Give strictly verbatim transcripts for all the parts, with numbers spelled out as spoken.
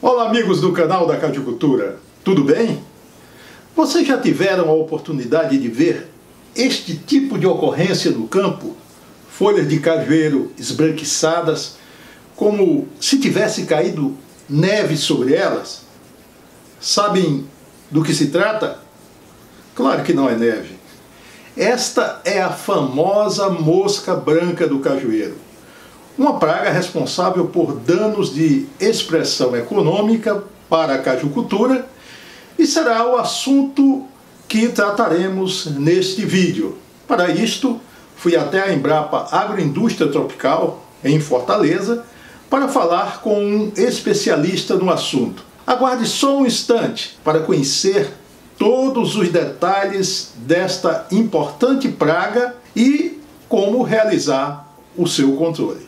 Olá amigos do canal da Cajucultura, tudo bem? Vocês já tiveram a oportunidade de ver este tipo de ocorrência no campo? Folhas de cajueiro esbranquiçadas, como se tivesse caído neve sobre elas? Sabem do que se trata? Claro que não é neve. Esta é a famosa mosca branca do cajueiro. Uma praga responsável por danos de expressão econômica para a cajucultura, e será o assunto que trataremos neste vídeo. Para isto, fui até a Embrapa Agroindústria Tropical, em Fortaleza, para falar com um especialista no assunto. Aguarde só um instante para conhecer todos os detalhes desta importante praga e como realizar o seu controle.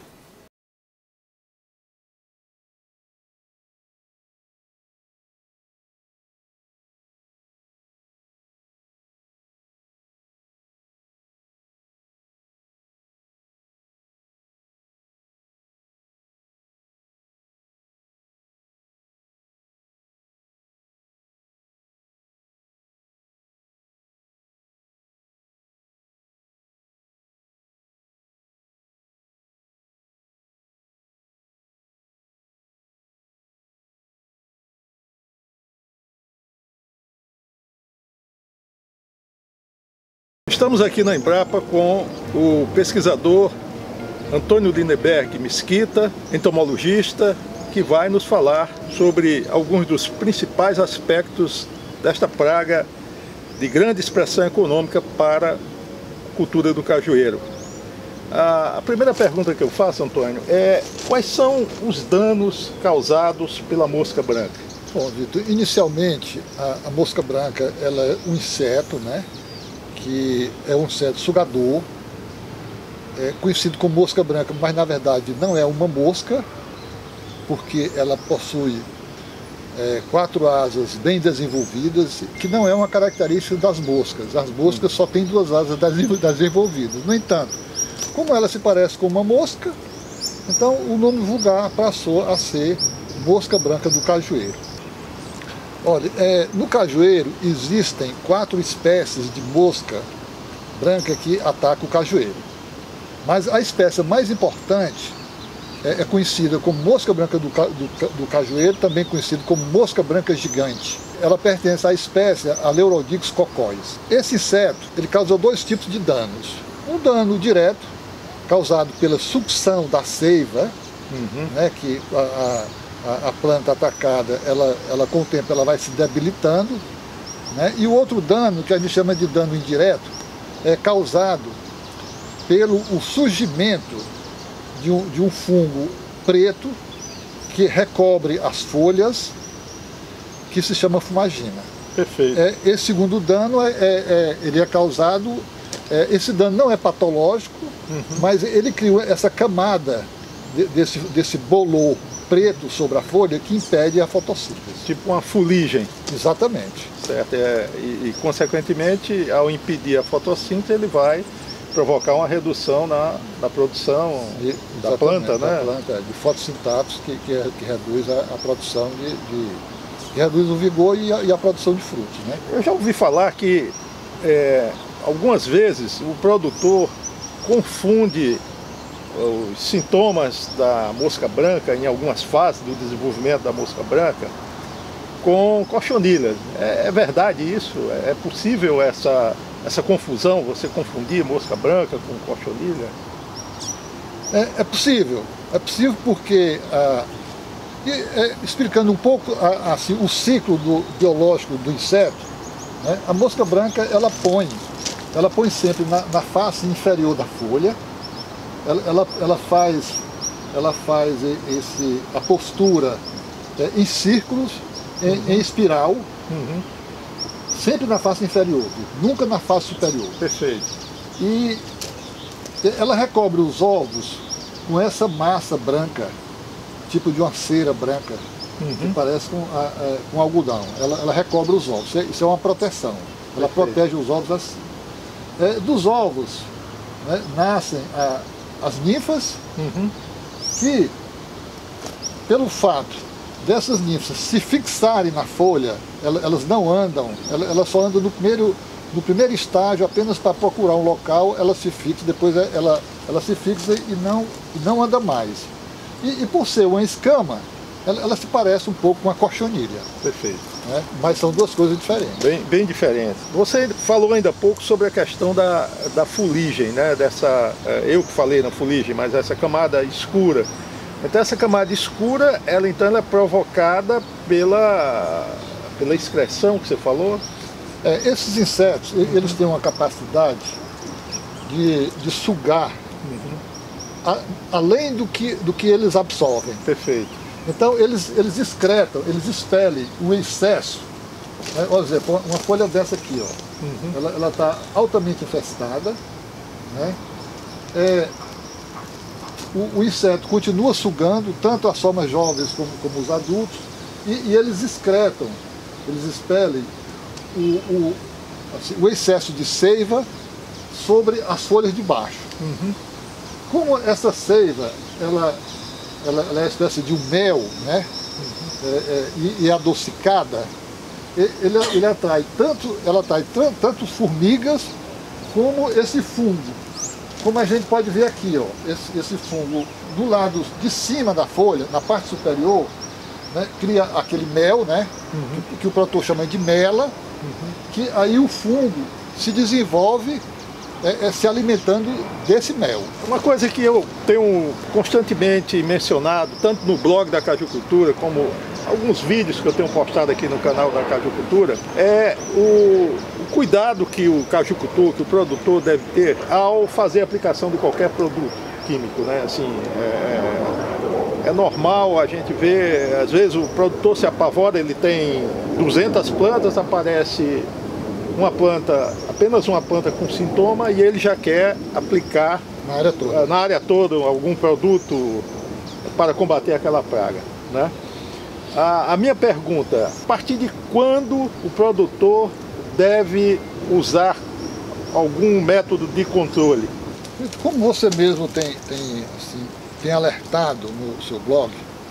Estamos aqui na Embrapa com o pesquisador Antônio Lindeberg Mesquita, entomologista, que vai nos falar sobre alguns dos principais aspectos desta praga de grande expressão econômica para a cultura do cajueiro. A primeira pergunta que eu faço, Antônio, é quais são os danos causados pela mosca branca? Bom, Vitor, inicialmente a, a mosca branca ela é um inseto, né? Que é um inseto sugador, é conhecido como mosca branca, mas na verdade não é uma mosca, porque ela possui é, quatro asas bem desenvolvidas, que não é uma característica das moscas. As moscas só têm duas asas desenvolvidas. No entanto, como ela se parece com uma mosca, então o nome vulgar passou a ser mosca branca do cajueiro. Olha, é, no cajueiro existem quatro espécies de mosca branca que atacam o cajueiro. Mas a espécie mais importante é, é conhecida como mosca branca do, do, do cajueiro, também conhecida como mosca branca gigante. Ela pertence à espécie Aleurodigus cocóis. Esse inseto ele causa dois tipos de danos. Um dano direto, causado pela sucção da seiva, uhum. né, que a, a A, a planta atacada, ela, ela com o tempo ela vai se debilitando, né? E o outro dano, que a gente chama de dano indireto, é causado pelo o surgimento de um, de um fungo preto que recobre as folhas, que se chama fumagina. Perfeito. É, esse segundo dano, é, é, é, ele é causado, é, esse dano não é patológico, uhum. mas ele criou essa camada de, desse, desse bolor preto sobre a folha que impede a fotossíntese. Tipo uma fuligem. Exatamente. Certo. É, e, e, consequentemente, ao impedir a fotossíntese, ele vai provocar uma redução na, na produção de, da planta, da né? planta, de fotossintatos, que, que, é, que reduz a, a produção de, de... que reduz o vigor e a, e a produção de frutos, né? Eu já ouvi falar que, é, algumas vezes, o produtor confunde os sintomas da mosca branca em algumas fases do desenvolvimento da mosca branca com cochonilhas. É, é verdade isso? É possível essa, essa confusão, você confundir mosca branca com cochonilha? É, é possível, é possível porque, ah, e, é, explicando um pouco ah, assim, o ciclo do, biológico do inseto, né, a mosca branca ela põe, ela põe sempre na, na face inferior da folha. Ela, ela, ela faz, ela faz esse, a postura é, em círculos, em, uhum. em espiral, uhum. sempre na face inferior, nunca na face superior. Perfeito. E ela recobre os ovos com essa massa branca, tipo de uma cera branca, uhum. que parece com, a, a, com algodão. Ela, ela recobre os ovos, isso é uma proteção. Ela Perfeito. Protege os ovos assim. É, dos ovos, né, nascem a as ninfas, uhum. que, pelo fato dessas ninfas se fixarem na folha, elas não andam, elas só andam no primeiro, no primeiro estágio, apenas para procurar um local, ela se fixa, depois ela, ela se fixa e não, e não anda mais. E, e por ser uma escama, ela, ela se parece um pouco com a cochonilha. Perfeito. Né? Mas são duas coisas diferentes. Bem, bem diferentes. Você falou ainda há pouco sobre a questão da, da fuligem, né? Dessa, eu que falei na fuligem, mas essa camada escura. Então essa camada escura, ela então ela é provocada pela, pela excreção que você falou? É, esses insetos, uhum. eles têm uma capacidade de, de sugar, uhum. a, além do que, do que eles absorvem. Perfeito. Então eles, eles excretam, eles expelem o excesso. Né? Por exemplo, uma folha dessa aqui, ó, uhum. ela está altamente infestada, né? É, o, o inseto continua sugando tanto as formas jovens como, como os adultos, e, e eles excretam, eles expelem o, o, assim, o excesso de seiva sobre as folhas de baixo. Uhum. Como essa seiva, ela Ela, ela é uma espécie de um mel, né? Uhum. é, é, e, e adocicada, ele, ele atrai tanto, ela atrai tanto, tanto formigas como esse fungo. Como a gente pode ver aqui, ó, esse, esse fungo do lado de cima da folha, na parte superior, né, cria aquele mel, né? Uhum. que, que o produtor chama de mela, uhum. que aí o fungo se desenvolve É, é se alimentando desse mel. Uma coisa que eu tenho constantemente mencionado, tanto no blog da Cajucultura, como alguns vídeos que eu tenho postado aqui no canal da Cajucultura, é o, o cuidado que o cajucultor, que o produtor deve ter ao fazer a aplicação de qualquer produto químico, né? Assim, é, é normal a gente ver, às vezes o produtor se apavora, ele tem duzentas plantas, aparece uma planta, apenas uma planta com sintoma, e ele já quer aplicar na área toda, na área toda algum produto para combater aquela praga, né? A, a minha pergunta, a partir de quando o produtor deve usar algum método de controle? Como você mesmo tem, tem, assim, tem alertado no seu blog,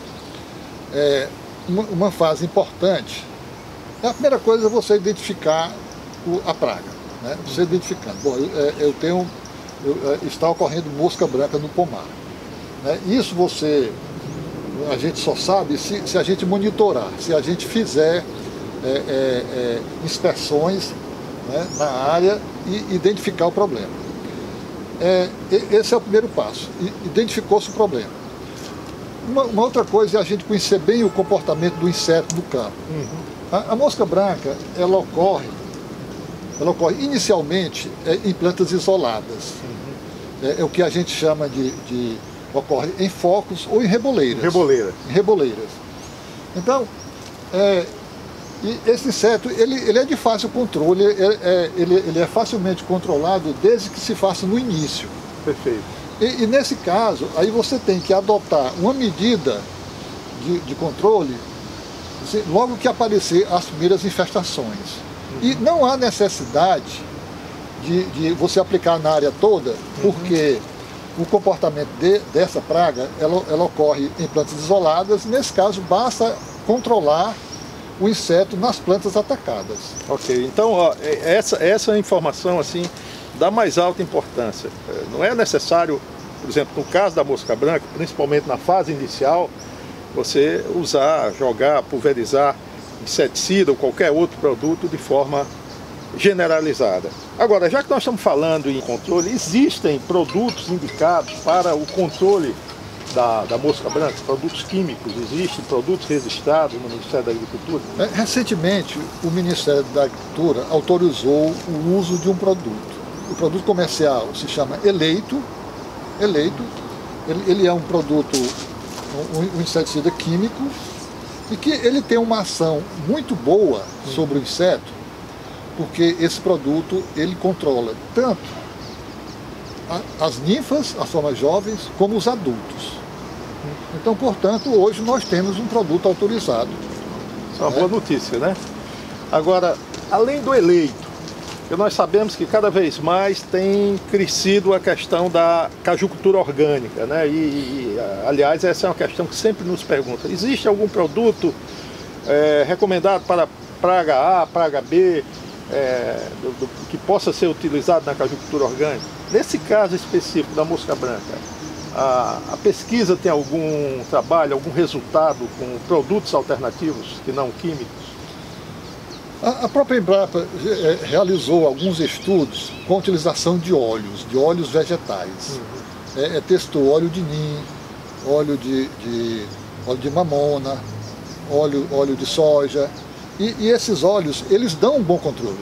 é, uma, uma fase importante, a primeira coisa é você identificar a praga, né? Você identificando, bom, eu, eu tenho, eu, está ocorrendo mosca branca no pomar, né? Isso você, a gente só sabe se, se a gente monitorar, se a gente fizer é, é, é, inspeções, né, na área e identificar o problema. É, esse é o primeiro passo, identificou-se o problema. Uma, uma outra coisa é a gente conhecer bem o comportamento do inseto no campo. Uhum. a, a mosca branca, ela ocorre Ela ocorre inicialmente é, em plantas isoladas. Uhum. É, é o que a gente chama de, de... ocorre em focos ou em reboleiras. Reboleira. Em reboleiras. Então, é, e esse inseto, ele, ele é de fácil controle, é, é, ele, ele é facilmente controlado desde que se faça no início. Perfeito. E, e nesse caso, aí você tem que adotar uma medida de, de controle assim, logo que aparecer as primeiras infestações. E não há necessidade de, de você aplicar na área toda, porque uhum. o comportamento de, dessa praga, ela, ela ocorre em plantas isoladas. Nesse caso, basta controlar o inseto nas plantas atacadas. Ok, então ó, essa, essa informação assim, dá mais alta importância. Não é necessário, por exemplo, no caso da mosca branca, principalmente na fase inicial, você usar, jogar, pulverizar inseticida ou qualquer outro produto de forma generalizada. Agora, já que nós estamos falando em controle, existem produtos indicados para o controle da, da mosca branca, produtos químicos, existem produtos registrados no Ministério da Agricultura? Recentemente, o Ministério da Agricultura autorizou o uso de um produto. O produto comercial se chama Eleito. Eleito, ele, ele é um produto, um, um inseticida químico, e que ele tem uma ação muito boa sobre o inseto, porque esse produto ele controla tanto a, as ninfas, as formas jovens, como os adultos. Então, portanto, hoje nós temos um produto autorizado. Isso é uma boa notícia, né? Agora, além do eleito, Porque nós sabemos que cada vez mais tem crescido a questão da cajucultura orgânica, né? E, e aliás, essa é uma questão que sempre nos pergunta. Existe algum produto é, recomendado para praga A, praga B, é, do, do, que possa ser utilizado na cajucultura orgânica? Nesse caso específico da mosca branca, a, a pesquisa tem algum trabalho, algum resultado com produtos alternativos que não químicos? A própria Embrapa realizou alguns estudos com a utilização de óleos, de óleos vegetais. Uhum. É, testou óleo de nim, óleo de, de, óleo de mamona, óleo, óleo de soja. E, e esses óleos, eles dão um bom controle.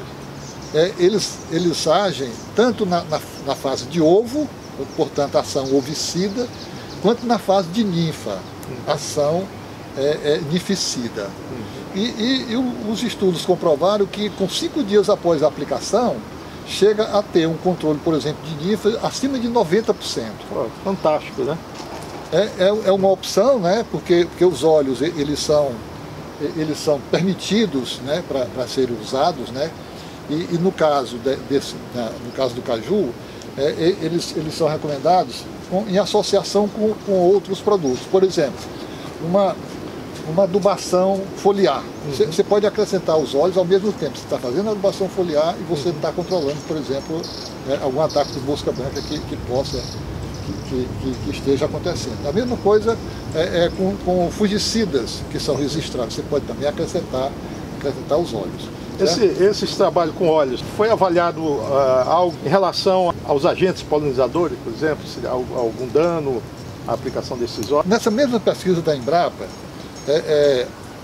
É, eles, eles agem tanto na, na, na fase de ovo, portanto ação ovicida, quanto na fase de ninfa, uhum. ação é, é, nificida. Uhum. E, e, e os estudos comprovaram que com cinco dias após a aplicação, chega a ter um controle, por exemplo, de ninfa acima de noventa por cento. Pô, fantástico, né? É, é, é uma opção, né? Porque, porque os óleos, eles são, eles são permitidos, né, para serem usados, né? E, e no, caso de, desse, no caso do caju, é, eles, eles são recomendados com, em associação com, com outros produtos. Por exemplo, uma... uma adubação foliar. Você, uhum. você pode acrescentar os óleos ao mesmo tempo. Você está fazendo a adubação foliar e você está uhum. controlando, por exemplo, né, algum ataque de mosca branca que, que possa, que, que, que esteja acontecendo. A mesma coisa é, é com, com fungicidas que são registrados. Você pode também acrescentar, acrescentar os óleos. Esse, esse trabalho com óleos foi avaliado uh, algo em relação aos agentes polinizadores, por exemplo, se há algum dano à aplicação desses óleos? Nessa mesma pesquisa da Embrapa, É, é,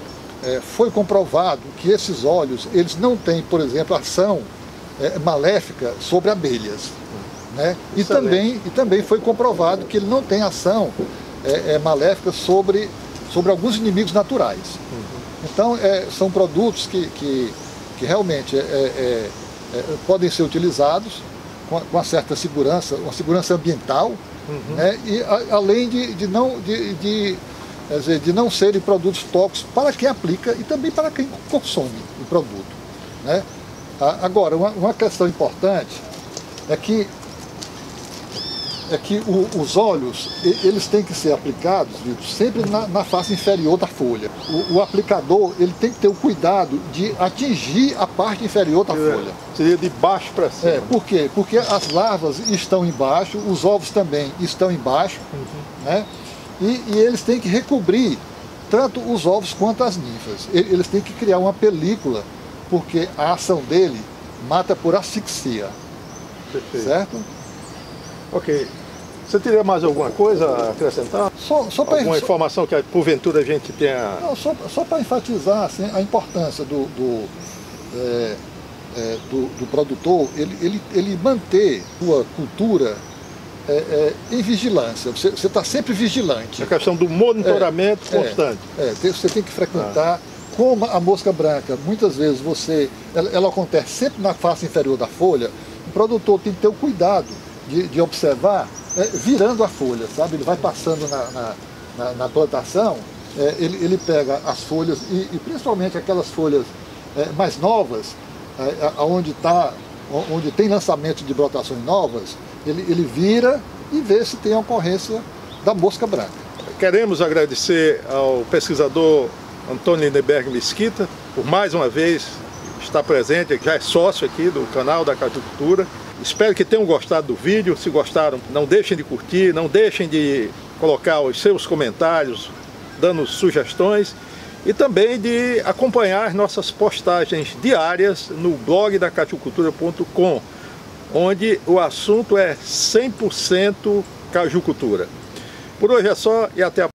é, foi comprovado que esses óleos, eles não têm, por exemplo, ação é, maléfica sobre abelhas. Né? E, também, e também foi comprovado que ele não tem ação é, é, maléfica sobre, sobre alguns inimigos naturais. Uhum. Então, é, são produtos que, que, que realmente é, é, é, podem ser utilizados com, com uma certa segurança, uma segurança ambiental, uhum. né? E a, além de, de não... De, de, Quer dizer, de não serem produtos tóxicos para quem aplica e também para quem consome o produto. Né? Agora, uma, uma questão importante é que, é que o, os óleos, eles têm que ser aplicados, Vitor, sempre na, na face inferior da folha. O, o aplicador, ele tem que ter o cuidado de atingir a parte inferior da é, folha. Seria de baixo para cima. É, por quê? Porque as larvas estão embaixo, os ovos também estão embaixo, uhum. né? E, e eles têm que recobrir tanto os ovos quanto as ninfas. Eles têm que criar uma película, porque a ação dele mata por asfixia. Perfeito. Certo? Ok. Você teria mais alguma coisa a acrescentar? Só, só pra, alguma só, informação que porventura a gente tenha... Não, só só para enfatizar assim, a importância do, do, é, é, do, do produtor, ele, ele, ele manter sua cultura É, é, em vigilância, você está sempre vigilante. A questão do monitoramento é, constante. É, é, você tem que frequentar, ah. como a mosca branca, muitas vezes você, ela, ela acontece sempre na face inferior da folha, o produtor tem que ter o cuidado de, de observar é, virando a folha, sabe? Ele vai passando na, na, na, na plantação, é, ele, ele pega as folhas, e, e principalmente aquelas folhas é, mais novas, é, onde, tá, onde tem lançamento de brotações novas, Ele, ele vira e vê se tem a ocorrência da mosca branca. Queremos agradecer ao pesquisador Antônio Lindenberg Mesquita por mais uma vez estar presente, já é sócio aqui do canal da Cajucultura. Espero que tenham gostado do vídeo. Se gostaram, não deixem de curtir, não deixem de colocar os seus comentários, dando sugestões e também de acompanhar nossas postagens diárias no blog da cajucultura ponto com. Onde o assunto é cem por cento cajucultura. Por hoje é só e até a próxima.